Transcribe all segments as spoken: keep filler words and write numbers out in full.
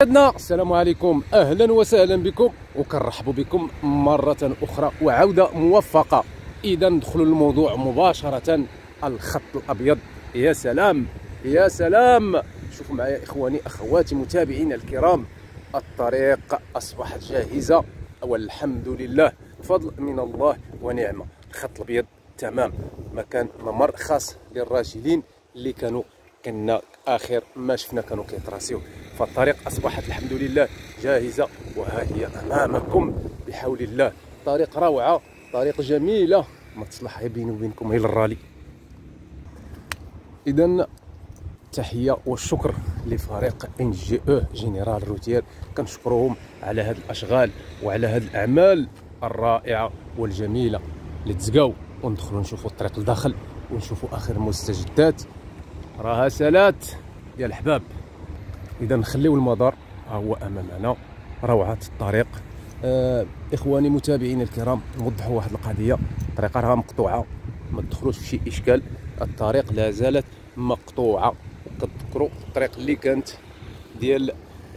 عدنا. السلام عليكم، اهلا وسهلا بكم وكنرحبوا بكم مره اخرى وعوده موفقه. اذا ندخلوا للموضوع مباشره. الخط الابيض، يا سلام يا سلام. شوفوا معايا اخواني اخواتي متابعينا الكرام، الطريق اصبحت جاهزه والحمد لله، فضل من الله ونعمه. الخط الابيض تمام، مكان ممر خاص للراجلين اللي كانوا كنا اخر ما شفنا كانوا كيتراسيو، فالطريق اصبحت الحمد لله جاهزه وها هي امامكم بحول الله. طريق روعه، طريق جميله ما تصلح بيني وبينكم غير الرالي. اذا التحيه والشكر لفريق ان جي او جينيرال روتير، كنشكرهم على هذه الاشغال وعلى هذه الاعمال الرائعه والجميله. لتزقاو وندخلوا نشوفوا الطريق لداخل ونشوفوا اخر المستجدات. راها سالات يا الحباب. اذا نخليو المدار ها هو امامنا. روعه الطريق. آه اخواني متابعين الكرام، نوضحوا واحد القضيه. الطريق راها مقطوعه، ما تدخلوش في شي اشكال، الطريق لا زالت مقطوعه. كتذكروا الطريق اللي كانت ديال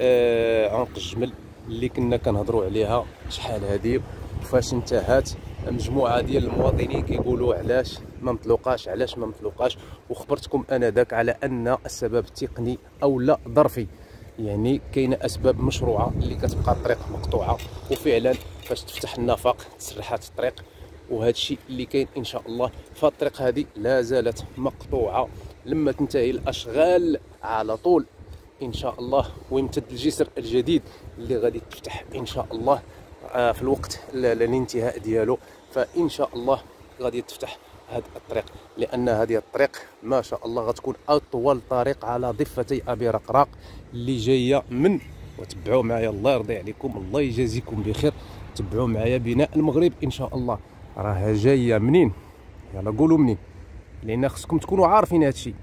آه عنق الجمل اللي كنا كنهضروا عليها شحال هذه وفاش انتهت. مجموعه ديال المواطنين كيقولوا علاش ما مطلوقاش علاش ما مطلوقاش، وخبرتكم انا ذاك على ان السبب تقني او لا ظرفي، يعني كاينه اسباب مشروعه اللي كتبقى الطريق مقطوعه، وفعلا فاش تفتح النفق تسرحات الطريق، وهذا الشيء اللي كاين ان شاء الله. فالطريق هذه لا زالت مقطوعه لما تنتهي الاشغال على طول ان شاء الله، ويمتد الجسر الجديد اللي غادي تفتح ان شاء الله في الوقت الانتهاء ديالو. فان شاء الله غادي تفتح هذا الطريق، لان هذه الطريق ما شاء الله غتكون اطول طريق على ضفتي ابي رقراق اللي جايه من، وتبعوا معايا الله يرضي عليكم الله يجازيكم بخير، تبعوا معايا بناء المغرب ان شاء الله. راها جايه منين؟ يلا قولوا منين، لان خصكم تكونوا عارفين هذا الشيء.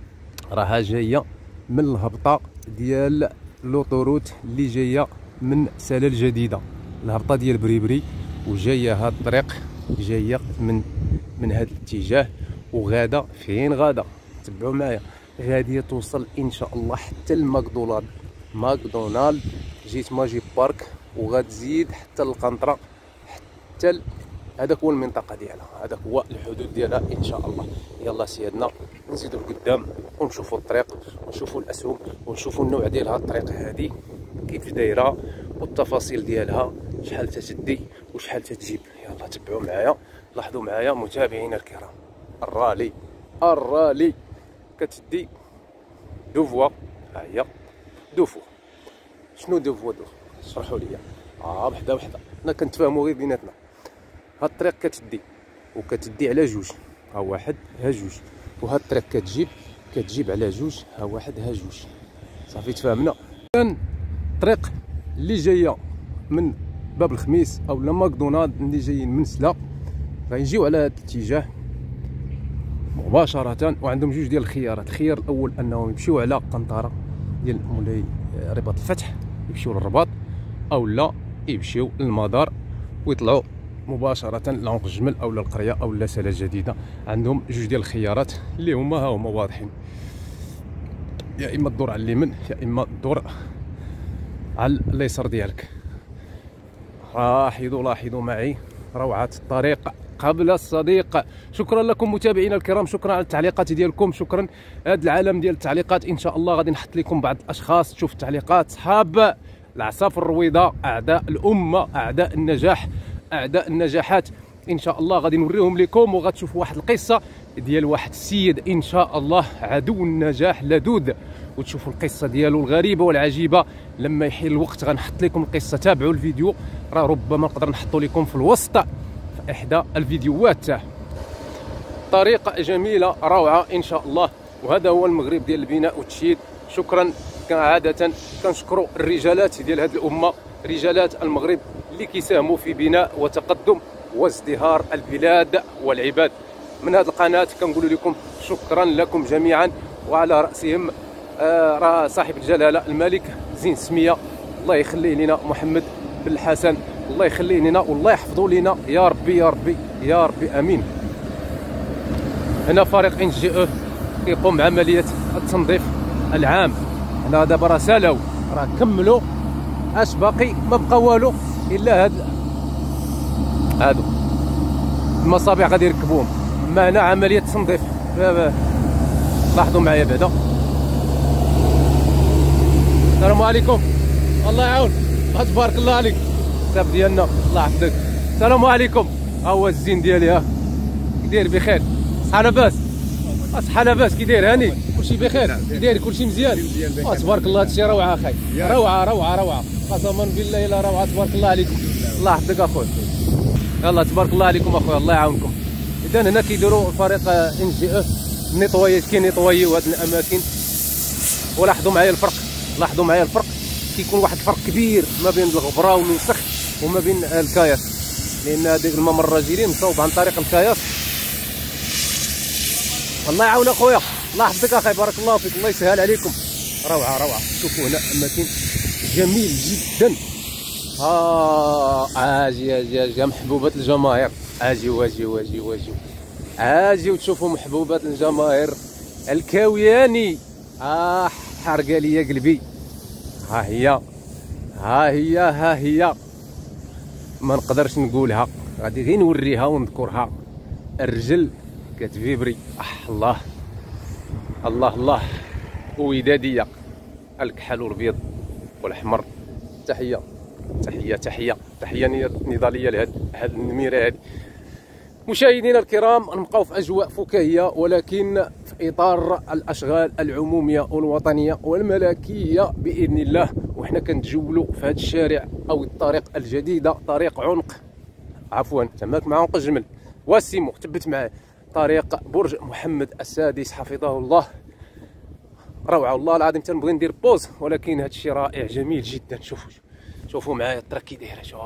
راها جايه من الهبطه ديال لوطوروت اللي جايه من سالة الجديده، الهبطه ديال بريبري، وجايه هاد الطريق جايه من من هذا الاتجاه. وغادا فين غادا؟ تبعوا معايا، غاديه توصل ان شاء الله حتى الماكدونالد ماكدونالد جيت ماجي بارك، وغتزيد حتى القنطره، حتى ال... هذاك هو المنطقه ديالها، هذاك هو الحدود ديالها ان شاء الله. يلا سيادنا نزيدوا لقدام ونشوفوا الطريق ونشوفوا الاسهم ونشوفوا النوع ديال هاد الطريق هذه كيف دايره والتفاصيل ديالها، شحال تتدي وشحال تتجيب. يلا تبعوا معايا، لاحظوا معايا متابعينا الكرام. الرالي الرالي كتدي دو فوا، ها هي دو فوا. شنو دو فوا؟ دو شرحوا لي اه وحده وحده، حنا كنتفاهموا غير بيناتنا. هاد الطريق كتدي وكتدي على جوج، ها واحد ها جوج، وهاد الطريق كتجيب كتجيب على جوج، ها واحد ها جوج. صافي تفاهمنا. كان الطريق اللي جايه من باب الخميس او لا ماكدونالد اللي جايين من سلا غيجيو على هذا الاتجاه مباشره، وعندهم جوج ديال الخيارات. الخيار الاول انهم يمشيو على قنطره ديال مولاي رباط الفتح، يمشيو للرباط، او لا يمشيو للمدار ويطلعوا مباشره لعنق الجمل او للقريه او لا سالة جديده. عندهم جوج ديال الخيارات اللي هما ها هما واضحين، يا اما الدور على اليمين يا اما الدور على اليسار ديالك. لاحظوا لاحظوا معي روعه الطريق قبل الصديق. شكرا لكم متابعينا الكرام، شكرا على التعليقات ديالكم، شكرا. هذا العالم ديال التعليقات ان شاء الله غادي نحط لكم بعض الاشخاص تشوف التعليقات، صحاب العصافر الرويضه، اعداء الامه، اعداء النجاح، اعداء النجاحات ان شاء الله غادي نوريهم لكم، وغتشوفوا واحد القصه ديال واحد السيد ان شاء الله عدو النجاح لدود، وتشوفوا القصه ديالو الغريبه والعجيبه. لما يحين الوقت غنحط لكم القصه، تابعوا الفيديو، راه ربما نقدر نحطو لكم في الوسط في احدى الفيديوهات. طريقه جميله روعه ان شاء الله، وهذا هو المغرب ديال البناء والتشييد. شكرا كعاده كنشكروا الرجالات ديال هذه الامه، رجالات المغرب اللي كيساهموا في بناء وتقدم وازدهار البلاد والعباد. من هذه القناه كنقول لكم شكرا لكم جميعا، وعلى راسهم آه راه صاحب الجلاله الملك زين سميه، الله يخليه لنا محمد بن الحسن، الله يخليه لنا والله يحفظه لنا يا ربي يا ربي يا ربي امين. هنا فريق ان جي او كيقوم بعمليه التنظيف العام. هنا دابا راه سالاو راه كملوا. اش باقي؟ ما بقى والو الا هاد هادو المصابيح غادي يركبوهم. معنا عمليه تنظيف. لاحظوا معايا بعدا. السلام عليكم. الله يعاون. تبارك الله عليك الساب ديالنا. الله يحفظك. السلام عليكم. ها هو الزين ديالي. ها كي داير؟ بخير؟ صحه لاباس؟ صحه لاباس؟ كي داير هاني؟ كلشي بخير؟ كي داير؟ كلشي مزيان؟ اه تبارك الله. هادشي روعه اخاي. روعه روعه روعه قسما بالله الا روعه. تبارك الله عليكم. الله يحفظك اخويا. يلا تبارك الله عليكم اخويا. الله يعاونكم. اذا هنا كيديروا فريق ان جي او نيطوايات، كينيطوايو هاد الاماكن. ولاحظوا معايا الفرق. لاحظوا معايا الفرق. كيكون واحد الفرق كبير ما بين الغبره والوسخ وما بين الكاياس، لان هذيك الممر جايين مصوب عن طريق الكاياس. الله يعاون اخويا. الله يحفظك اخي. بارك الله فيك. الله يسهل عليكم. روعه روعه. شوفوا هنا اماكن جميل جدا. ها اجي اجي اجي محبوبات الجماهير. اجيو اجيو اجيو اجيو اجيو تشوفوا محبوبات الجماهير الكاوياني. اه حرقه ليا قلبي. ها هي ها هي ها هي ما نقدرش نقولها، غادي غير نوريها ونذكرها. الرجل كتفيبري. اه الله الله الله. وداديه الكحل والابيض والاحمر. تحيه تحيه تحيه تحيه نضاليه لهاد هاد النميره هادي. مشاهدينا الكرام، نبقاو في اجواء فكاهيه ولكن في اطار الاشغال العموميه والوطنيه والملكيه باذن الله. وحنا كنتجولوا في هذا الشارع او الطريق الجديده، طريق عنق عفوا تماك مع عنق الجمل واسيمو. تبت معاه طريق برج محمد السادس حفظه الله. روعه والله العظيم. تنبغي ندير بوز ولكن هذا الشيء رائع جميل جدا. شوفوا شوفوا معايا الطريق كي دايره. شوف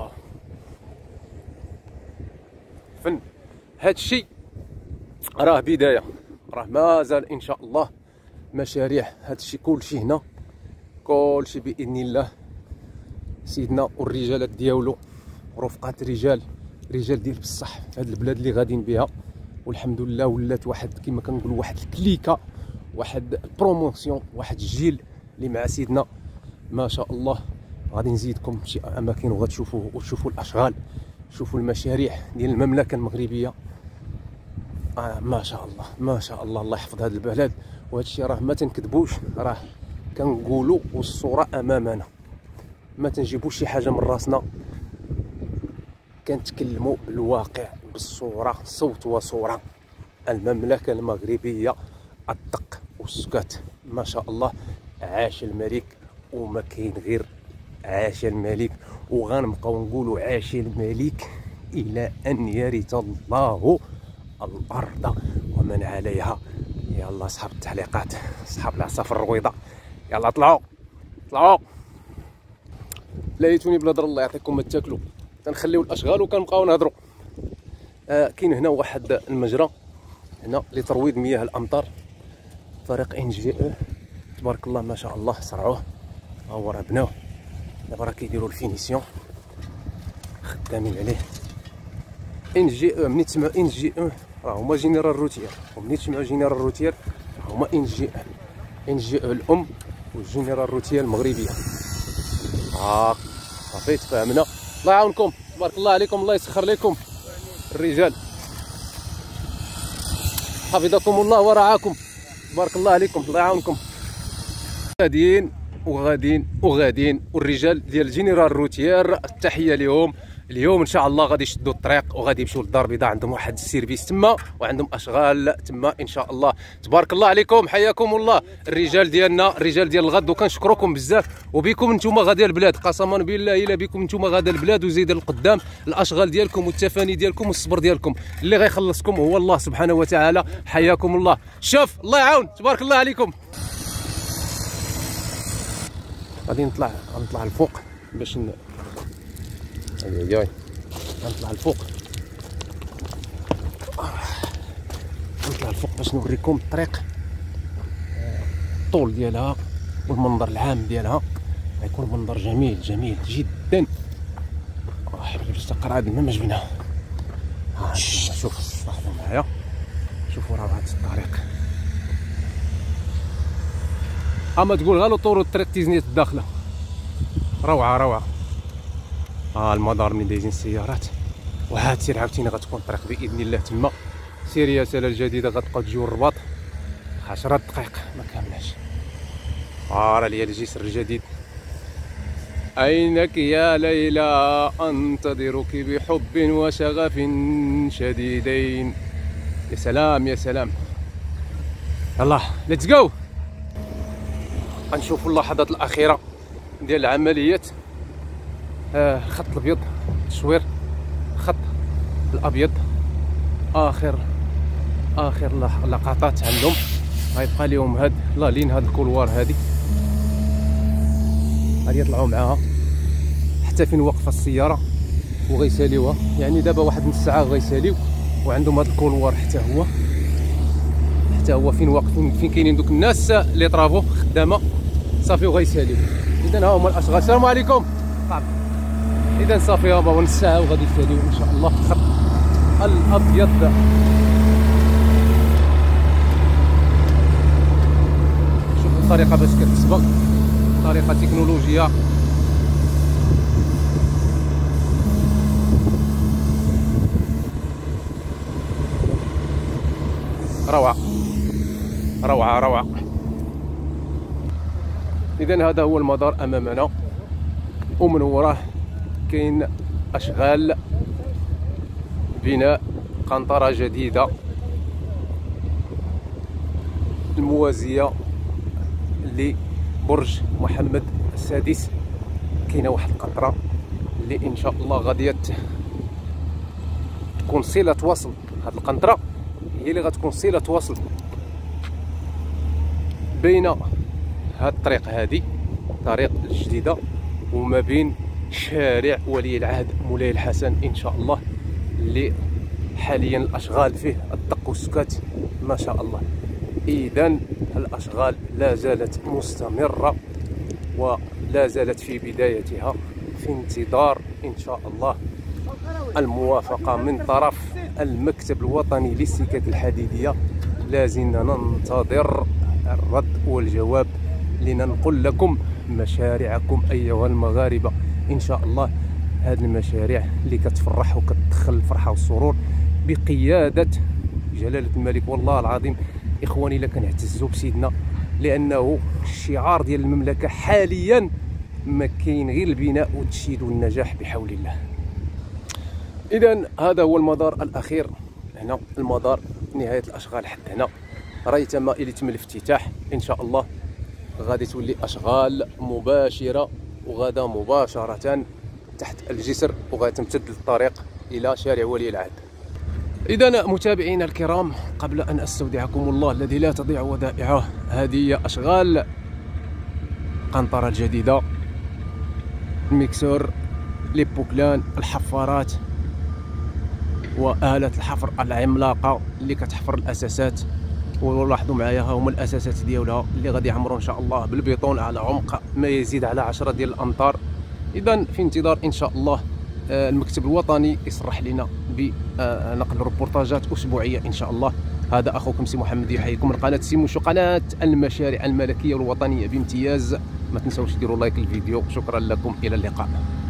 فن. هاد الشيء راه بدايه، راه مازال ان شاء الله مشاريع. هاد الشيء كلشي هنا كلشي باذن الله سيدنا والرجالات ديالو رفقات رجال رجال ديال بصح في هاد البلاد اللي غاديين بها. والحمد لله ولات واحد كما كنقولوا واحد الكليكه، واحد البروموسيون، واحد الجيل اللي مع سيدنا ما شاء الله. غادي نزيدكم شي اماكن وغتشوفوا وتشوفوا الاشغال، شوفوا المشاريع ديال المملكه المغربيه. آه ما شاء الله ما شاء الله. الله يحفظ هذا البلد. وهذا الشيء راه ما تنكذبوش، راه كنقولوا والصوره امامنا، ما تنجيبوش شي حاجه من راسنا، كنتكلموا بالواقع بالصوره، صوت وصوره. المملكه المغربيه الدق والسكات ما شاء الله. عاش الملك وما كاين غير عاش الملك، وغنبقاو نقولوا عاش الملك الى ان يرث الله الارض ومن عليها. يلا اصحاب التعليقات، اصحاب العصافر الرويضه، يلا طلعوا طلعوا. ليتوني بلا ضر. الله يعطيكم ما تاكلوا. تنخليو الاشغال وكنبقاو نهضروا. آه كاين هنا واحد المجرى هنا لترويض مياه الامطار. فريق ان جي او تبارك الله ما شاء الله صرعوه. ها هو راه بناوه دابا، راه كيديروا الفينيسيون خدامين عليه. ان جي او ملي تسمعوا ان جي او راه هما جينيرال روتير، وملي تسمعوا جينيرال روتير راه هما ان جي او. ان جي او الام والجينيرال روتير المغربيه. ها صافي تفاهمنا. الله يعاونكم. تبارك الله عليكم. الله يسخر لكم الرجال. حفظكم الله ورعاكم. تبارك الله عليكم. الله يعاونكم. غاديين وغاديين وغاديين والرجال ديال جينيرال روتير التحيه لهم. اليوم ان شاء الله غادي يشدوا الطريق وغادي يمشيو للدار البيضاء. عندهم واحد السيرفيس تما وعندهم اشغال تما ان شاء الله. تبارك الله عليكم. حياكم الله الرجال ديالنا، الرجال ديال الغد. وكنشكركم بزاف، وبكم نتوما غادي البلاد. قسما بالله الا بكم نتوما غادي البلاد وزيد القدام. الاشغال ديالكم والتفاني ديالكم والصبر ديالكم اللي غيخلصكم هو الله سبحانه وتعالى. حياكم الله. شوف الله يعاون. تبارك الله عليكم. غادي نطلع غنطلع الفوق باش ن... هاي هاي غنطلع الفوق غنطلع الفوق باش نوريكم الطريق، الطول ديالها والمنظر العام ديالها. غيكون منظر جميل جميل جدا. حبيبي تقرا هاد الماء ما جبناه. ها شوف لاحظوا معايا، شوفوا راه هاد الطريق اما تقول غالو طور الطريق تيزنيت الداخله. روعه روعه. ها المدار من دايزين السيارات، وهاد سير عاوتاني غتكون الطريق باذن الله تما. سير يا سلا الجديده غتبقى تجيو الرباط عشرة دقائق ما كاملاش. ها راه ليا الجسر الجديد. أينك يا ليلى أنتظرك بحب وشغف شديدين. يا سلام يا سلام. يلا ليتس جو. غنشوفوا اللحظات الأخيرة ديال العمليات. آه الخط الأبيض التصوير، الخط الأبيض آخر آخر لقطات عندهم. غيبقى لهم هاد لا لين هاد الكولوار هادي غادي يطلعوا معاها حتى فين واقفه السياره وغيساليوها. يعني دابا واحد نص ساعه غيساليو، وعندهم هذا الكولوار حتى هو حتى هو فين واقفين فين كاينين دوك الناس اللي طرافو خدامه صافي وغيساليو. اذا ها هما الاشغال. السلام عليكم. اذا صافي هما نص ساعه وغادي يساليو ان شاء الله الخط الابيض. شوفوا الطريقه باش كتسبق، طريقه تكنولوجيه روعه روعه روعه. اذا هذا هو المدار امامنا، ومن وراه كاين اشغال بناء قنطره جديده الموازيه لبرج محمد السادس. كاينه واحد القنطره اللي ان شاء الله غادي تكون صله وصل. هاد القنطره هي اللي غتكون صله وصل بين هاد الطريق هادي الطريق الجديده وما بين شارع ولي العهد مولاي الحسن ان شاء الله، اللي حاليا الاشغال فيه الدق والسكات ما شاء الله. اذا الاشغال لا زالت مستمره ولا زالت في بدايتها، في انتظار ان شاء الله الموافقه من طرف المكتب الوطني للسكك الحديديه. لازلنا ننتظر الرد والجواب لننقل لكم مشاريعكم ايها المغاربه ان شاء الله. هذه المشاريع اللي كتفرح وكتدخل الفرحه والسرور بقياده جلاله الملك. والله العظيم اخواني لا كنعتزوا بسيدنا، لانه الشعار ديال المملكه حاليا ما كاين غير البناء والتشييد والنجاح بحول الله. اذا هذا هو المدار الاخير هنا، المدار نهايه الاشغال حتى هنا. ريتما الى تم الافتتاح ان شاء الله غادي تولي اشغال مباشره، وغدا مباشره تحت الجسر وغادي تمتد الطريق الى شارع ولي العهد. اذا متابعينا الكرام، قبل ان استودعكم الله الذي لا تضيع ودائعه، هذه هي اشغال قنطره الجديده، الميكسور، لي بوكلان، الحفارات وآلة الحفر العملاقه اللي كتحفر الاساسات. ولاحظوا معايا ها هما الاساسات ديالها اللي غادي يعمروا ان شاء الله بالبيطون على عمق ما يزيد على عشرة ديال الامتار. اذا في انتظار ان شاء الله المكتب الوطني يصرح لنا بنقل روبورتاجات اسبوعيه ان شاء الله. هذا اخوكم سي محمد يحييكم من قناه سي موشو، قناه المشاريع الملكيه والوطنيه بامتياز. ما تنساوش ديروا لايك للفيديو. شكرا لكم، الى اللقاء.